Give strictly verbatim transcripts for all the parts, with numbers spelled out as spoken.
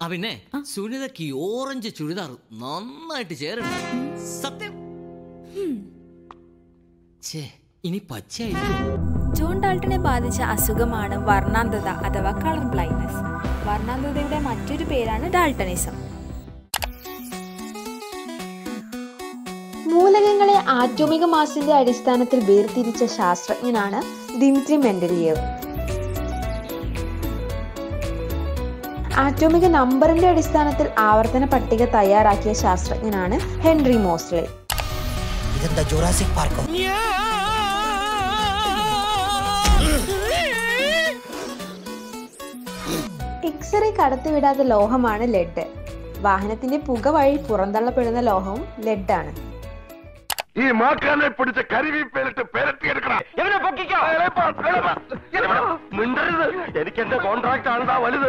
പിന്നെ സുനിതയ്ക്ക് ഓറഞ്ച് ചുരിദാർ നന്നായിട്ട് ചേരണം. സത്യം. ഇനി പച്ചയായിരിക്കും. ജോൺ ഡാൾട്ടനെ ബാധിച്ച അസുഖമാണ് വർണ്ണാന്ധത അഥവാ കളർ ബ്ലൈൻഡ്നെസ്. വർണ്ണാന്ധതയുടെ മറ്റൊരു പേരാണ് ഡാൾട്ടണിസം. മൂലകങ്ങളെ ആറ്റോമിക മാസിന്റെ അടിസ്ഥാനത്തിൽ വേർതിരിച്ച ശാസ്ത്രജ്ഞനാണ് ദിമിത്രി മെൻഡലിയേവ്. ആറ്റോമിക നമ്പറിന്റെ അടിസ്ഥാനത്തിൽ ആവർത്തന പട്ടിക തയ്യാറാക്കിയ ശാസ്ത്രജ്ഞനാണ് ഹെൻറി മോസ്ലെ. എക്സ്റേ കടത്തിവിടാത്ത ലോഹമാണ് ലെഡ്. വാഹനത്തിന്റെ പുക വഴി പുറന്തള്ളപ്പെടുന്ന ലോഹവും ലെഡാണ്. ഈ മാക്കാനെ പിടിച്ച കരിവീപ്പേലിട്ട് പെരട്ടിയെടുക്കണം. മിണ്ടരുത്, എനിക്ക് എന്റെ കോൺട്രാക്ട് ആണെന്നാ വലുത്.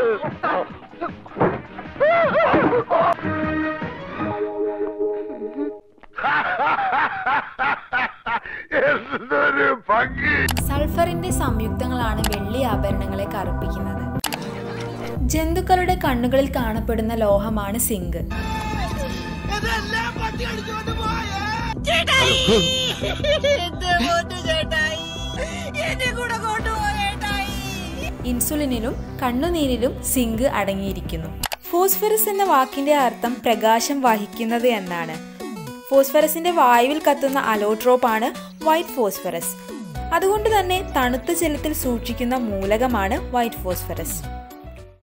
സൾഫറിന്റെ സംയുക്തങ്ങളാണ് വെള്ളി ആഭരണങ്ങളെ കറുപ്പിക്കുന്നത്. ജന്തുക്കളുടെ കണ്ണുകളിൽ കാണപ്പെടുന്ന ലോഹമാണ് സിങ്ക്. ഇൻസുലിനിലും കണ്ണുനീരിലും സിങ്ക് അടങ്ങിയിരിക്കുന്നു. ഫോസ്ഫറസ് എന്ന വാക്കിന്റെ അർത്ഥം പ്രകാശം വഹിക്കുന്നത് എന്നാണ്. ഫോസ്ഫറസിന്റെ വായുവിൽ കത്തുന്ന അലോട്രോപ്പാണ് വൈറ്റ് ഫോസ്ഫറസ്. അതുകൊണ്ട് തന്നെ തണുത്ത ജലത്തിൽ സൂക്ഷിക്കുന്ന മൂലകമാണ് വൈറ്റ് ഫോസ്ഫറസ്.